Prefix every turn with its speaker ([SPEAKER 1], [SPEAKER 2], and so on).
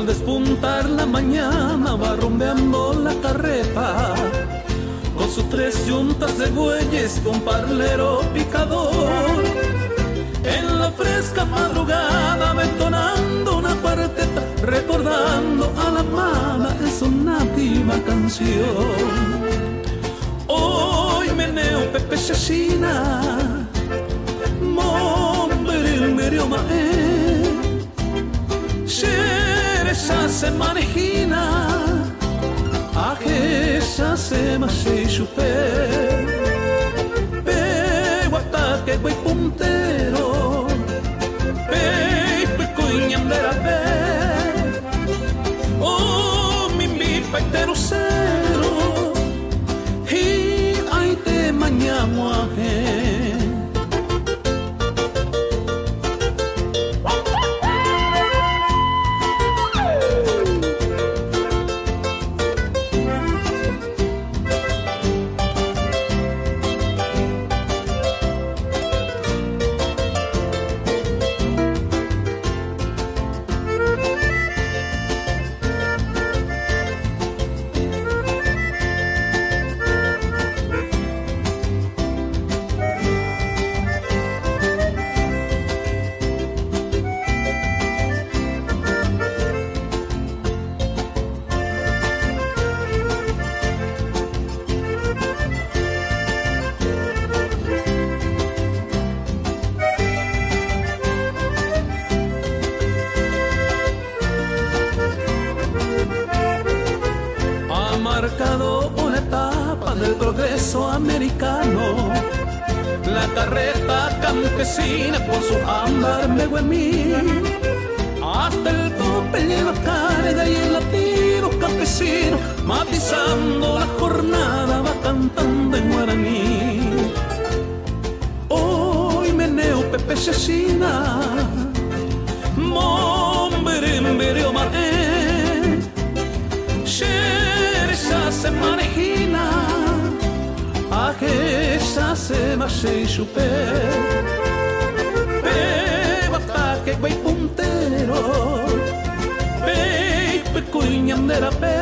[SPEAKER 1] Al despuntar la mañana va rumbeando la carreta, con sus 3 yuntas de bueyes, con parlero picador. En la fresca madrugada va entonando una cuarteta, recordando a la mana en su nativa canción. Hoy meneo Pepe Shashina, momberil merio mae, sheresa se manejina, ajesha se mashe chupe, peguataque güey puntero, pecuñam de la pe, oh mi paitero cero, y ay te mañamo aje. Marcado una etapa del progreso americano, la carreta campesina por su ámbar meguemí, hasta el tope lleva carga y el latido campesino, matizando la jornada va cantando en guaraní. Hoy meneo Pepe Shashina, momberimberio maré, se manejina, ajesha se mashe chupe, pebataque güey puntero, pecuñam de la pe,